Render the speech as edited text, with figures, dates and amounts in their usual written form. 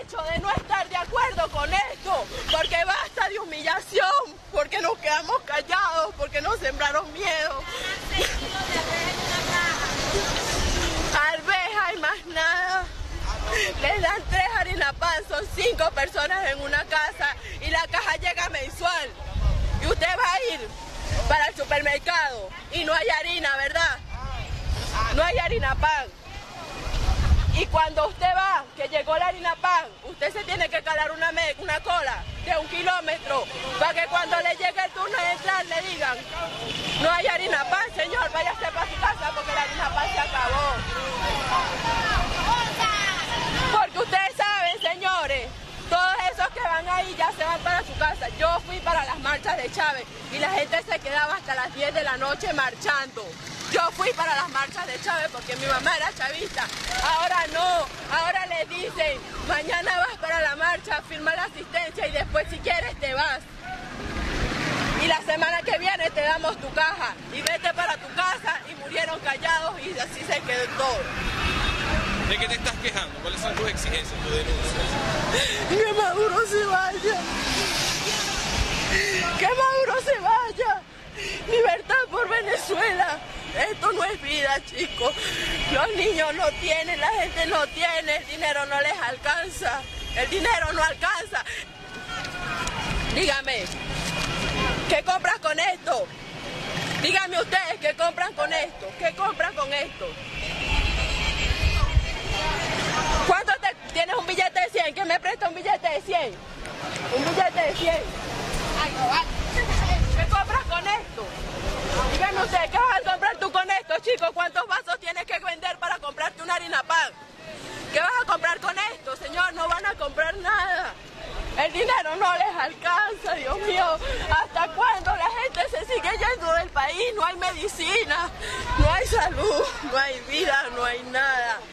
derecho de no estar de acuerdo con esto, porque basta de humillación, porque nos quedamos callados, porque nos sembraron miedo. Arveja y más nada. Les dan 3 harina pan, son 5 personas en una casa y la caja llega mensual. Y usted va a ir para el supermercado y no hay harina, ¿verdad? No hay harina pan. Y cuando usted va, que llegó la harina pan, usted se tiene que calar una cola de 1 kilómetro para que cuando le llegue el turno de entrar le digan: no hay harina pan, señor, váyase para su casa porque la harina pan se acabó. Porque ustedes saben, señores, todos esos que van ahí ya se van para su casa. Yo fui para las marchas de Chávez y la gente se quedaba hasta las 10 de la noche marchando. Yo fui para las marchas de Chávez porque mi mamá era chavista. Ahora no, ahora le dicen: mañana vas para la marcha, firma la asistencia y después si quieres te vas. Y la semana que viene te damos tu caja y vete para tu casa, y murieron callados y así se quedó todo. ¿De qué te estás quejando? ¿Cuáles son tus exigencias, tus denuncias? Que Maduro se vaya. Que Maduro se vaya. Libertad por Venezuela. Esto no es vida, chicos. Los niños no tienen, la gente no tiene, el dinero no les alcanza. El dinero no alcanza. Dígame, ¿qué compras con esto? Díganme ustedes, ¿qué compran con esto? ¿Qué compran con esto? ¿Cuánto tienes un billete de 100? ¿Quién me presta un billete de 100? Un billete de 100. ¿Qué compras con esto? Díganme ustedes, ¿qué vas a comprar tú con esto, chicos? ¿Cuántos vasos tienes que vender para comprarte una harina pan? ¿Qué vas a comprar con esto, señor? No van a comprar nada. El dinero no les alcanza, Dios mío. ¿Hasta cuándo la gente se sigue yendo del país? No hay medicina, no hay salud, no hay vida, no hay nada.